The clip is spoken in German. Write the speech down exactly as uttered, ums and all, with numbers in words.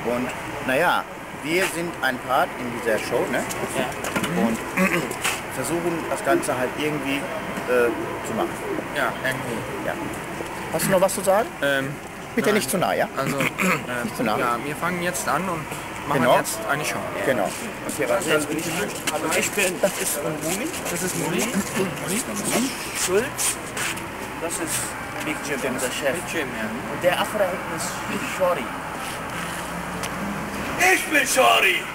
Und naja, wir sind ein Part in dieser Show, ne? Ja. Und versuchen das Ganze halt irgendwie äh, zu machen. Ja, irgendwie. Ja. Hast du noch was zu sagen? Ähm, Bitte nein. nicht zu nah, ja? Also, ähm, zu nah. ja, wir fangen jetzt an und machen Genau. jetzt eine Show. Genau. Okay, was jetzt bin ich? Hallo, ich bin, das ist Muli. Das ist Muli. Muli? Schulz. Das ist Big Jim, unser Chef. Mit Jim, ja. Und der Affe da hinten ist Shorty. Ich bin Shorty!